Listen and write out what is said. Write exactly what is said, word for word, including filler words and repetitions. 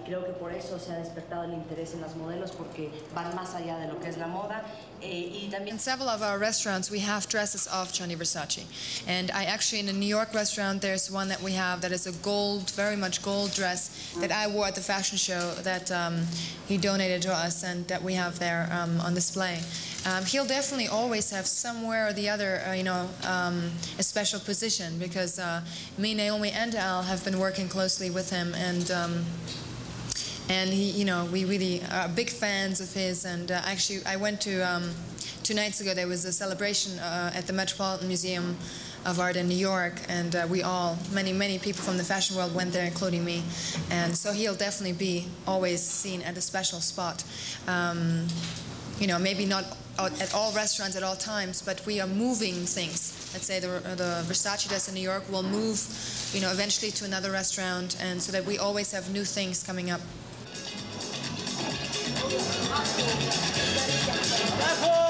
creo que por eso se ha despertado el interés en las modelos, porque van más allá de lo que es la moda. Eh, y también in several of our restaurants we have dresses of Gianni Versace, and I actually in a New York restaurant there's one that we have that is a gold, very much gold dress that I wore at the fashion show that um, he donated to us and that we have there um, on display. Um, he'll definitely always have somewhere or the other, uh, you know, um, a special position, because uh, me, Naomi, and Al have been working closely with him, and um, and he, you know, we really are big fans of his. And uh, actually, I went to um, two nights ago. There was a celebration uh, at the Metropolitan Museum of Art in New York, and uh, we all, many, many people from the fashion world went there, including me. And so he'll definitely be always seen at a special spot. Um, you know, maybe not at all restaurants at all times, but we are moving things. Let's say the, the Versace dress in New York will move, you know, eventually to another restaurant, and so that we always have new things coming up.